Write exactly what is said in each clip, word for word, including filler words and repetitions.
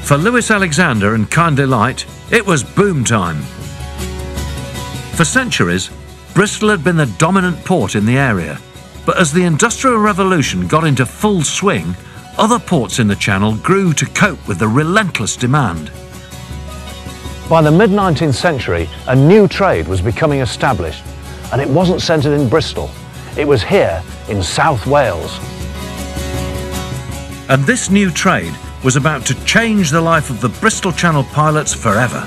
For Lewis Alexander and Kindly Light, it was boom time. For centuries, Bristol had been the dominant port in the area, but as the Industrial Revolution got into full swing, other ports in the Channel grew to cope with the relentless demand. By the mid nineteenth century, a new trade was becoming established, and it wasn't centred in Bristol. It was here in South Wales. And this new trade was about to change the life of the Bristol Channel pilots forever.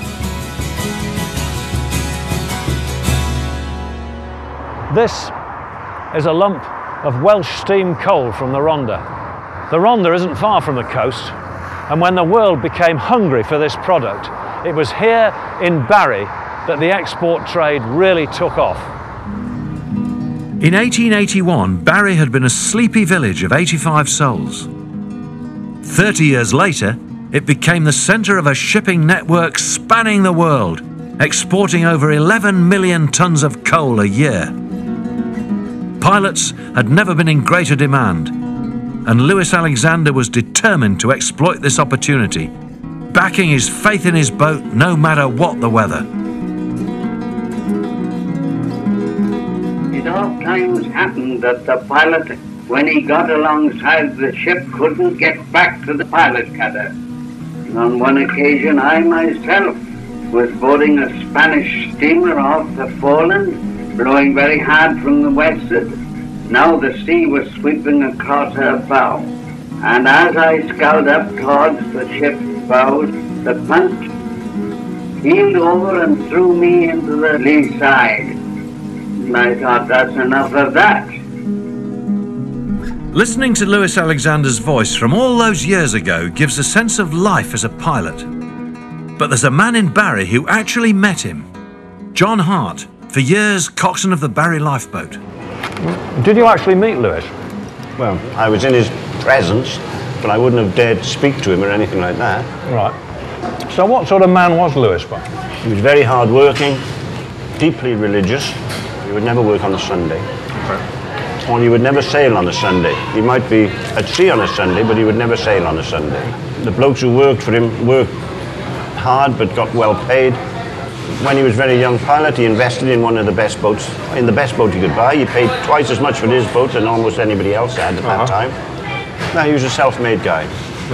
This is a lump of Welsh steam coal from the Rhondda. The Rhondda isn't far from the coast, and when the world became hungry for this product, it was here in Barry that the export trade really took off. In eighteen eighty-one, Barry had been a sleepy village of eighty-five souls. Thirty years later, it became the centre of a shipping network spanning the world, exporting over eleven million tonnes of coal a year. Pilots had never been in greater demand, and Lewis Alexander was determined to exploit this opportunity, backing his faith in his boat no matter what the weather. It oft-times happened that the pilot, when he got alongside the ship, couldn't get back to the pilot cutter. And on one occasion I myself was boarding a Spanish steamer off the Foreland, blowing very hard from the westward. Now the sea was sweeping across her bow, and as I sculled up towards the ship's bows, the punt heeled over and threw me into the lee side. And I thought, that's enough of that. Listening to Lewis Alexander's voice from all those years ago gives a sense of life as a pilot. But there's a man in Barry who actually met him. John Hart, for years coxswain of the Barry lifeboat. Did you actually meet Lewis? Well, I was in his presence, but I wouldn't have dared speak to him or anything like that. Right. So what sort of man was Lewis? He was very hard-working, deeply religious. He would never work on a Sunday. Okay. Or he would never sail on a Sunday. He might be at sea on a Sunday, but he would never sail on a Sunday. The blokes who worked for him worked hard, but got well paid. When he was a very young pilot, he invested in one of the best boats, in the best boat he could buy. He paid twice as much for his boat than almost anybody else had at uh-huh. that time. Now, he was a self-made guy.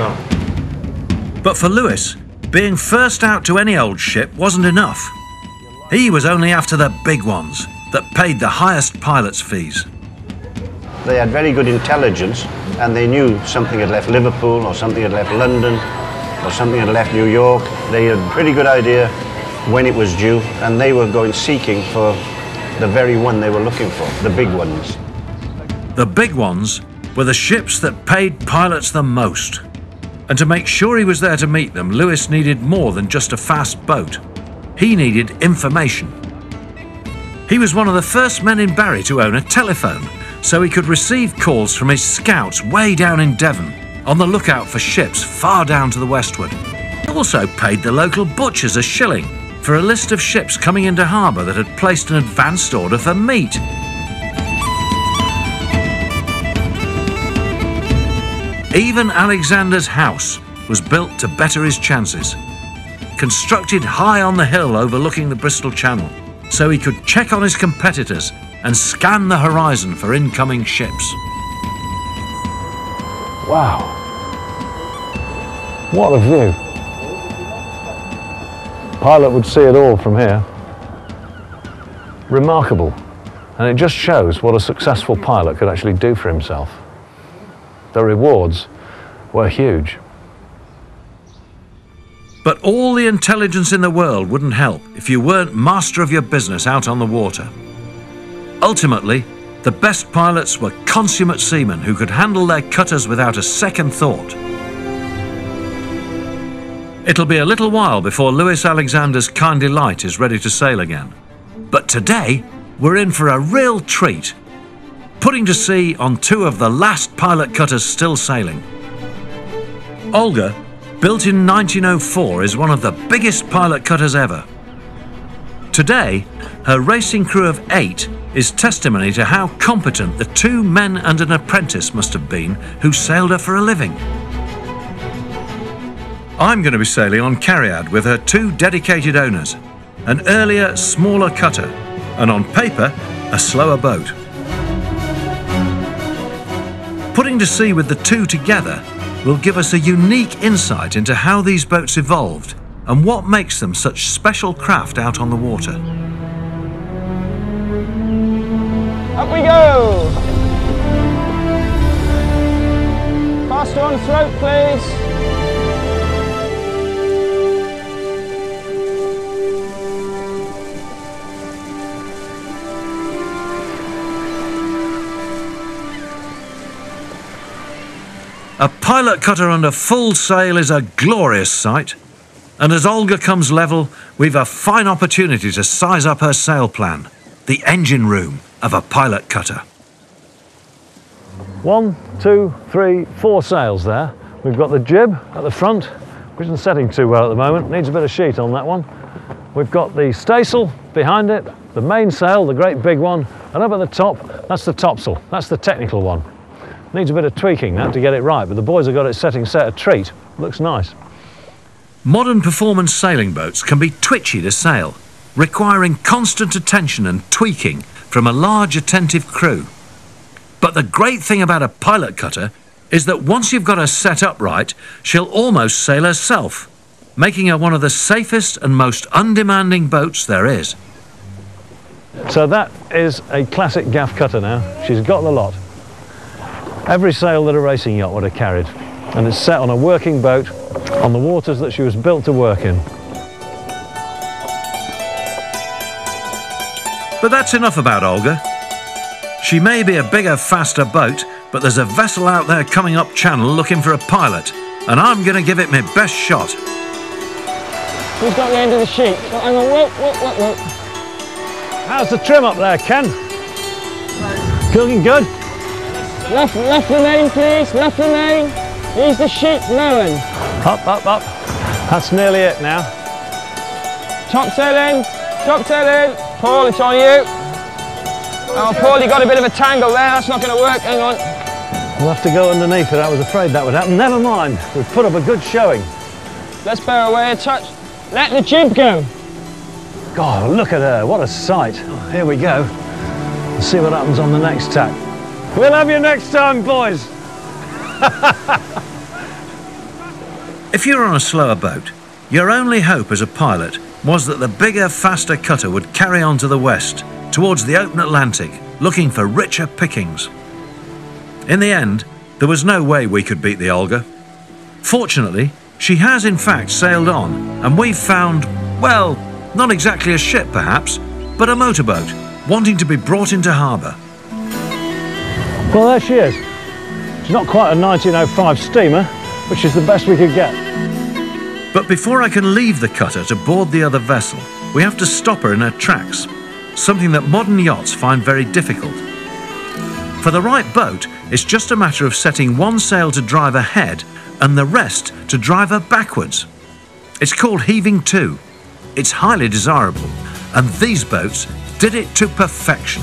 No. But for Lewis, being first out to any old ship wasn't enough. He was only after the big ones that paid the highest pilot's fees. They had very good intelligence, and they knew something had left Liverpool, or something had left London, or something had left New York. They had a pretty good idea when it was due, and they were going seeking for the very one they were looking for, the big ones. The big ones were the ships that paid pilots the most. And to make sure he was there to meet them, Lewis needed more than just a fast boat. He needed information. He was one of the first men in Barry to own a telephone, so he could receive calls from his scouts way down in Devon, on the lookout for ships far down to the westward. He also paid the local butchers a shilling for a list of ships coming into harbour that had placed an advanced order for meat. Even Alexander's house was built to better his chances. Constructed high on the hill overlooking the Bristol Channel, so he could check on his competitors and scan the horizon for incoming ships. Wow. What a view. Pilot would see it all from here. Remarkable. And it just shows what a successful pilot could actually do for himself. The rewards were huge. But all the intelligence in the world wouldn't help if you weren't master of your business out on the water. Ultimately, the best pilots were consummate seamen who could handle their cutters without a second thought. It'll be a little while before Lewis Alexander's Kindly Light is ready to sail again. But today, we're in for a real treat, putting to sea on two of the last pilot cutters still sailing. Olga, built in nineteen oh four, is one of the biggest pilot cutters ever. Today, her racing crew of eight is testimony to how competent the two men and an apprentice must have been who sailed her for a living. I'm going to be sailing on Cariad with her two dedicated owners, an earlier, smaller cutter, and on paper, a slower boat. Putting to sea with the two together will give us a unique insight into how these boats evolved and what makes them such special craft out on the water. Up we go! Faster on the throat, please. A pilot cutter under full sail is a glorious sight, and as Olga comes level, we've a fine opportunity to size up her sail plan, the engine room of a pilot cutter. One, two, three, four sails there. We've got the jib at the front, which isn't setting too well at the moment, needs a bit of sheet on that one. We've got the staysail behind it, the mainsail, the great big one, and up at the top, that's the topsail, that's the technical one. Needs a bit of tweaking that to get it right, but the boys have got it setting set a treat. Looks nice. Modern performance sailing boats can be twitchy to sail, requiring constant attention and tweaking from a large attentive crew. But the great thing about a pilot cutter is that once you've got her set up right, she'll almost sail herself, making her one of the safest and most undemanding boats there is. So that is a classic gaff cutter now. She's got the lot. Every sail that a racing yacht would have carried, and it's set on a working boat on the waters that she was built to work in. But that's enough about Olga. She may be a bigger, faster boat, but there's a vessel out there coming up channel looking for a pilot, and I'm going to give it my best shot. Who's got the end of the sheet? Oh, hang on, whoa, whoa, whoa, whoa. How's the trim up there, Ken? Looking good? Left, left the main, please, left the main. Here's the sheet blowing. Up, up, up. That's nearly it now. Top sailing, top sailing. Paul, it's on you. Oh, Paul, you got a bit of a tangle there. That's not going to work. Hang on. We'll have to go underneath it. I was afraid that would happen. Never mind. We've put up a good showing. Let's bear away a touch. Let the jib go. God, look at her. What a sight. Oh, here we go. Let's see what happens on the next tack. We'll have you next time, boys. If you're on a slower boat, your only hope as a pilot was that the bigger, faster cutter would carry on to the west, towards the open Atlantic, looking for richer pickings. In the end, there was no way we could beat the Olga. Fortunately, she has in fact sailed on, and we've found, well, not exactly a ship perhaps, but a motorboat, wanting to be brought into harbour. Well, there she is. She's not quite a nineteen oh five steamer, which is the best we could get. But before I can leave the cutter to board the other vessel, we have to stop her in her tracks, something that modern yachts find very difficult. For the right boat, it's just a matter of setting one sail to drive ahead and the rest to drive her backwards. It's called heaving to. It's highly desirable, and these boats did it to perfection.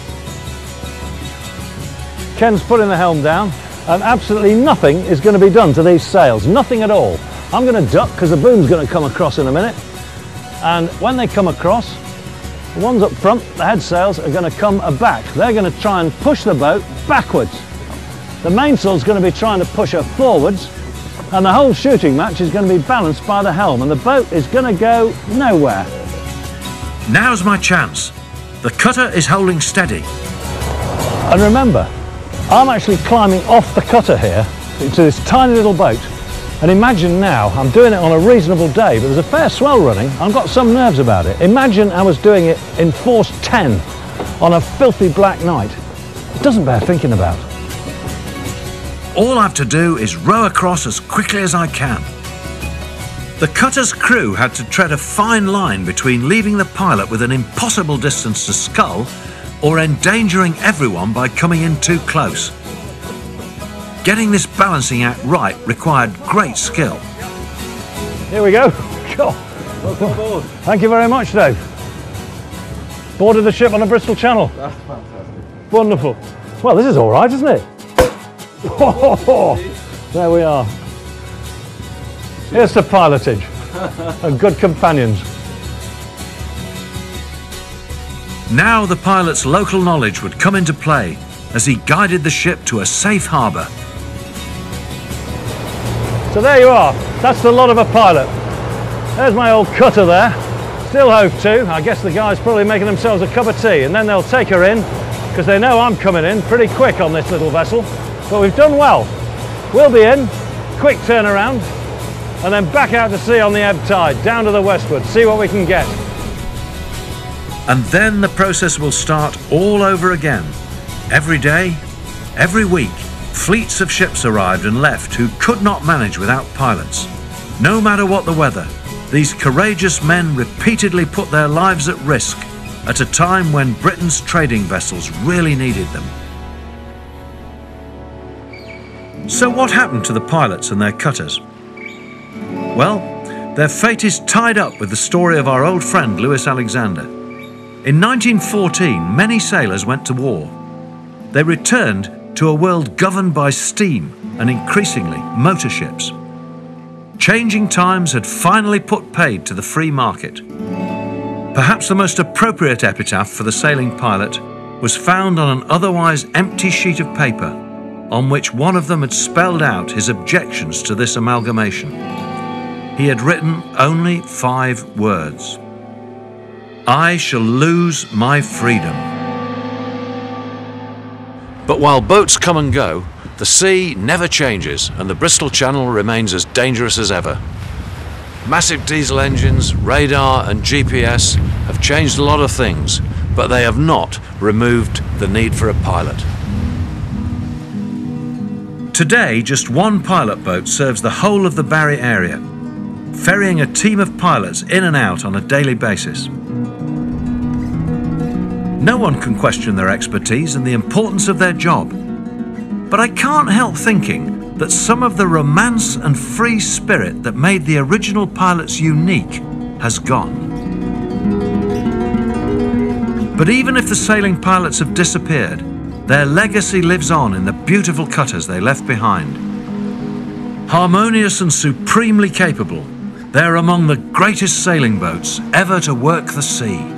Ken's putting the helm down, and absolutely nothing is going to be done to these sails, nothing at all. I'm going to duck because the boom's going to come across in a minute, and when they come across, the ones up front, the head sails, are going to come aback. They're going to try and push the boat backwards. The mainsail's going to be trying to push her forwards, and the whole shooting match is going to be balanced by the helm, and the boat is going to go nowhere. Now's my chance. The cutter is holding steady. And remember, I'm actually climbing off the cutter here to this tiny little boat, and imagine now, I'm doing it on a reasonable day, but there's a fair swell running. I've got some nerves about it. Imagine I was doing it in force ten on a filthy black night. It doesn't bear thinking about. All I have to do is row across as quickly as I can. The cutter's crew had to tread a fine line between leaving the pilot with an impossible distance to scull or endangering everyone by coming in too close. Getting this balancing act right required great skill. Here we go. Welcome aboard. Thank you very much, Dave. Boarded the ship on the Bristol Channel. That's fantastic. Wonderful. Well, this is all right, isn't it? Oh, there we are. Here's to pilotage and good companions. Now the pilot's local knowledge would come into play as he guided the ship to a safe harbour. So there you are, that's the lot of a pilot. There's my old cutter there, still hove to. I guess the guys probably making themselves a cup of tea, and then they'll take her in because they know I'm coming in pretty quick on this little vessel. But we've done well. We'll be in, quick turnaround, and then back out to sea on the ebb tide, down to the westward, see what we can get. And then the process will start all over again. Every day, every week, fleets of ships arrived and left who could not manage without pilots. No matter what the weather, these courageous men repeatedly put their lives at risk at a time when Britain's trading vessels really needed them. So what happened to the pilots and their cutters? Well, their fate is tied up with the story of our old friend Lewis Alexander. In nineteen fourteen, many sailors went to war. They returned to a world governed by steam and increasingly motor ships. Changing times had finally put paid to the free market. Perhaps the most appropriate epitaph for the sailing pilot was found on an otherwise empty sheet of paper, on which one of them had spelled out his objections to this amalgamation. He had written only five words: "I shall lose my freedom." But while boats come and go, the sea never changes and the Bristol Channel remains as dangerous as ever. Massive diesel engines, radar and G P S have changed a lot of things, but they have not removed the need for a pilot. Today, just one pilot boat serves the whole of the Barry area, ferrying a team of pilots in and out on a daily basis. No one can question their expertise and the importance of their job. But I can't help thinking that some of the romance and free spirit that made the original pilots unique has gone. But even if the sailing pilots have disappeared, their legacy lives on in the beautiful cutters they left behind. Harmonious and supremely capable, they're among the greatest sailing boats ever to work the sea.